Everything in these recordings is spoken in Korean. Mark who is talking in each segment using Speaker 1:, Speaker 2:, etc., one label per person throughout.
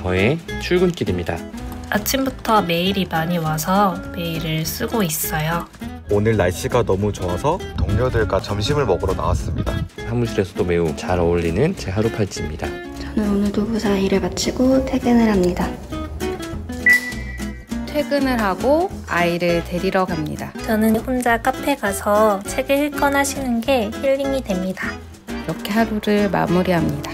Speaker 1: 저의 출근길입니다.
Speaker 2: 아침부터 메일이 많이 와서 메일을 쓰고 있어요.
Speaker 3: 오늘 날씨가 너무 좋아서 동료들과 점심을 먹으러 나왔습니다.
Speaker 1: 사무실에서도 매우 잘 어울리는 제 하루 팔찌입니다.
Speaker 4: 저는 오늘도 무사히 일을 마치고 퇴근을 합니다.
Speaker 5: 퇴근을 하고 아이를 데리러 갑니다.
Speaker 2: 저는 혼자 카페 가서 책을 읽거나 쉬는 게 힐링이 됩니다.
Speaker 5: 이렇게 하루를 마무리합니다.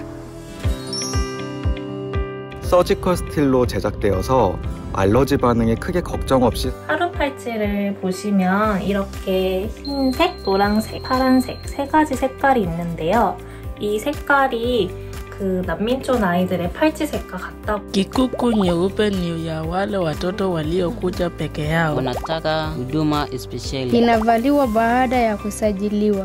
Speaker 3: 서지컬 스틸로 제작되어서 알러지 반응에 크게 걱정 없이
Speaker 2: 하루 팔찌를 보시면 이렇게 흰색, 노란색, 파란색 세 가지 색깔이 있는데요. 이 색깔이 그 난민촌 아이들의 팔찌 색과 같다고.
Speaker 6: Kikuku nyeupe ni ya wale watoto waliokuja peke yao.
Speaker 7: Wanataka huduma spesheli.
Speaker 8: Inavaliwa baada ya kusajiliwa.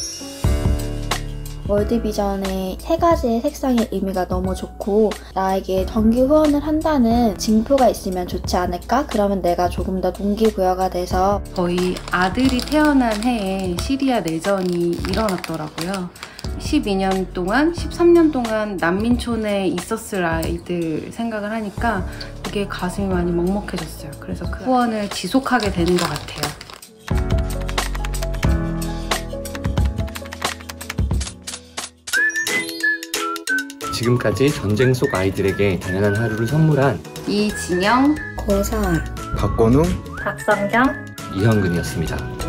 Speaker 4: 월드비전의 세 가지의 색상의 의미가 너무 좋고 나에게 정기 후원을 한다는 징표가 있으면 좋지 않을까? 그러면 내가 조금 더 동기부여가 돼서
Speaker 5: 저희 아들이 태어난 해에 시리아 내전이 일어났더라고요. 12년 동안, 13년 동안 난민촌에 있었을 아이들 생각을 하니까 되게 가슴이 많이 먹먹해졌어요. 그래서 그 후원을 지속하게 되는 것 같아요.
Speaker 1: 지금까지 전쟁 속 아이들에게 당연한 하루를 선물한
Speaker 5: 이진영,
Speaker 4: 고서울,
Speaker 3: 박건웅,
Speaker 2: 박성경,
Speaker 1: 이현근이었습니다.